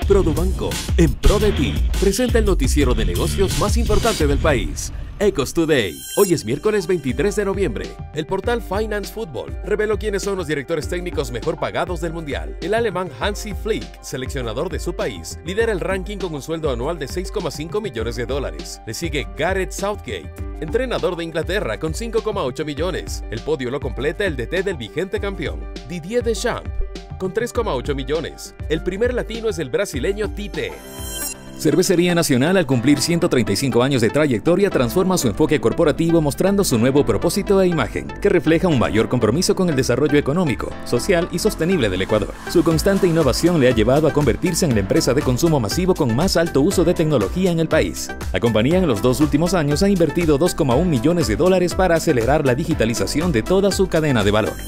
Produbanco, en pro de ti, presenta el noticiero de negocios más importante del país, Ecos Today. Hoy es miércoles 23 de noviembre. El portal Finance Football reveló quiénes son los directores técnicos mejor pagados del mundial. El alemán Hansi Flick, seleccionador de su país, lidera el ranking con un sueldo anual de $6,5 millones. Le sigue Gareth Southgate, entrenador de Inglaterra, con 5,8 millones. El podio lo completa el DT del vigente campeón, Didier Deschamps, con 3,8 millones. El primer latino es el brasileño Tite. Cervecería Nacional, al cumplir 135 años de trayectoria, transforma su enfoque corporativo mostrando su nuevo propósito e imagen, que refleja un mayor compromiso con el desarrollo económico, social y sostenible del Ecuador. Su constante innovación le ha llevado a convertirse en la empresa de consumo masivo con más alto uso de tecnología en el país. La compañía en los 2 últimos años ha invertido $2,1 millones para acelerar la digitalización de toda su cadena de valor.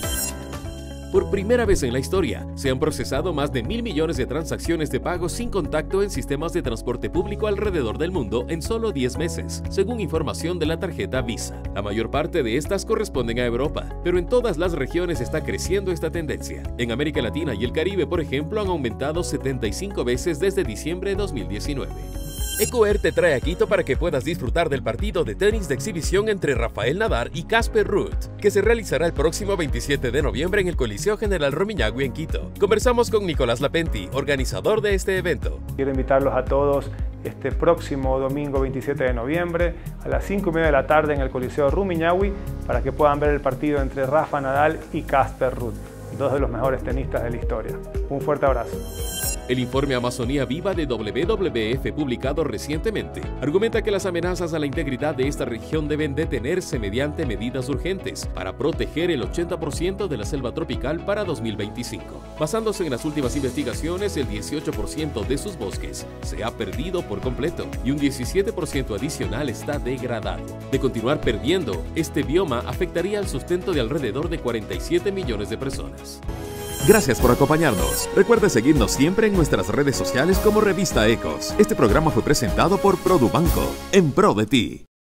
Por primera vez en la historia, se han procesado más de 1.000 millones de transacciones de pago sin contacto en sistemas de transporte público alrededor del mundo en solo 10 meses, según información de la tarjeta Visa. La mayor parte de estas corresponden a Europa, pero en todas las regiones está creciendo esta tendencia. En América Latina y el Caribe, por ejemplo, han aumentado 75 veces desde diciembre de 2019. Ecoair te trae a Quito para que puedas disfrutar del partido de tenis de exhibición entre Rafael Nadal y Casper Ruud, que se realizará el próximo 27 de noviembre en el Coliseo General Rumiñahui en Quito. Conversamos con Nicolás Lapenti, organizador de este evento. Quiero invitarlos a todos este próximo domingo 27 de noviembre a las 5:30 de la tarde en el Coliseo Rumiñahui para que puedan ver el partido entre Rafa Nadal y Casper Ruud, dos de los mejores tenistas de la historia. Un fuerte abrazo. El informe Amazonía Viva de WWF, publicado recientemente, argumenta que las amenazas a la integridad de esta región deben detenerse mediante medidas urgentes para proteger el 80% de la selva tropical para 2025. Basándose en las últimas investigaciones, el 18% de sus bosques se ha perdido por completo y un 17% adicional está degradado. De continuar perdiendo, este bioma afectaría al sustento de alrededor de 47 millones de personas. Gracias por acompañarnos. Recuerda seguirnos siempre en nuestras redes sociales como Revista Ecos. Este programa fue presentado por Produbanco, en pro de ti.